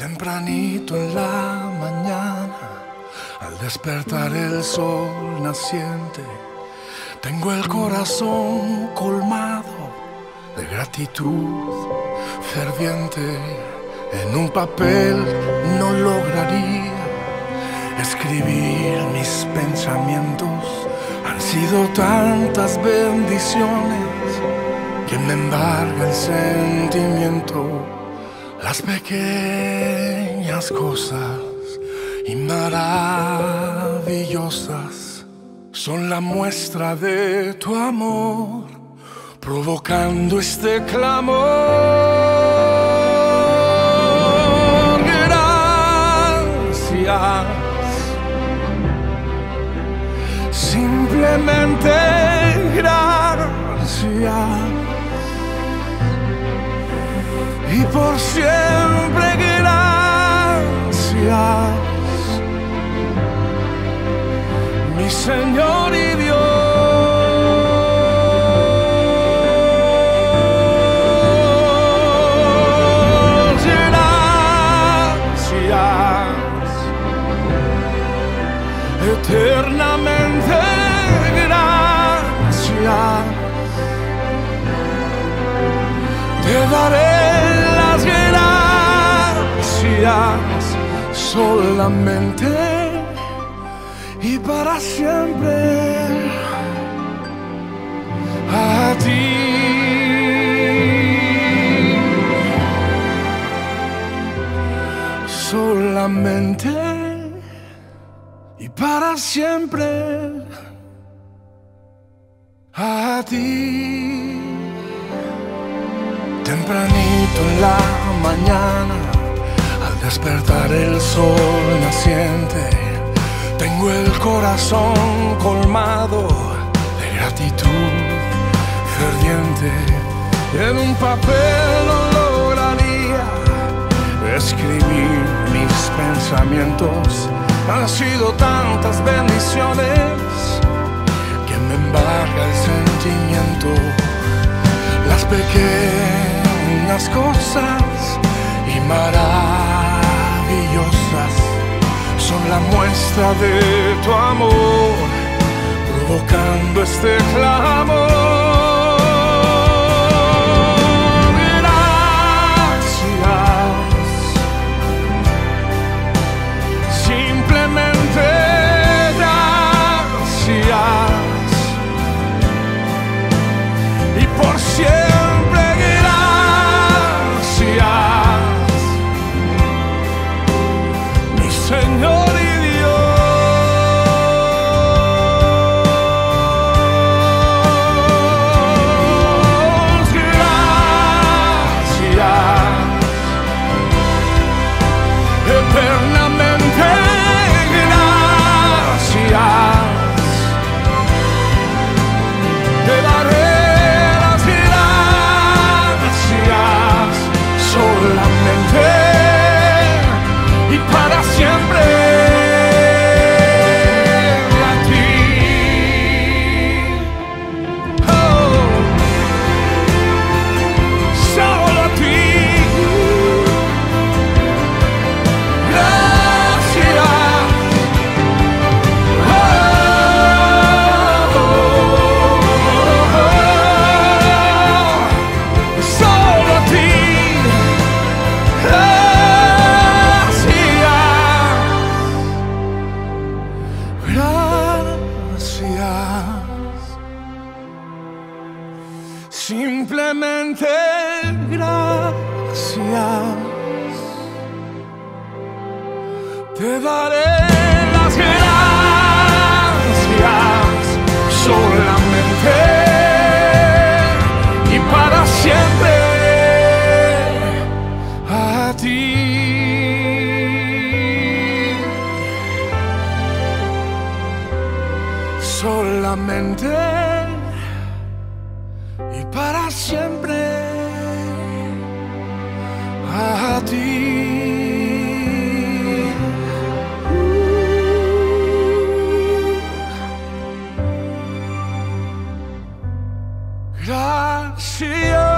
Tempranito en la mañana, al despertar el sol naciente, tengo el corazón colmado de gratitud ferviente. En un papel no lograría escribir mis pensamientos. Han sido tantas bendiciones que me embarga el sentimiento. Las pequeñas cosas y maravillosas son la muestra de tu amor, provocando este clamor. Gracias, simplemente gracias. Y por siempre gracias, mi Señor y Dios. Gracias, eternamente gracias. Te daré las gracias solamente y para siempre a ti. Solamente y para siempre a ti. Tempranito en la mañana, al despertar el sol naciente, tengo el corazón colmado de gratitud ferviente. En un papel no lograría escribir mis pensamientos. Han sido tantas bendiciones que me embarga el sentimiento. Las pequeñas cosas y maravillosas son la muestra de tu amor, provocando este clamor. Gracias, simplemente gracias. Y por siempre gracias, mi Señor y Dios. Gracias, eternamente gracias. Te daré solamente y para siempre a ti. Oh, solo a ti. Gracias. Oh, solo a ti. Simplemente gracias. Te daré las gracias solamente y para siempre a ti. Solamente y para siempre a ti. Gracias.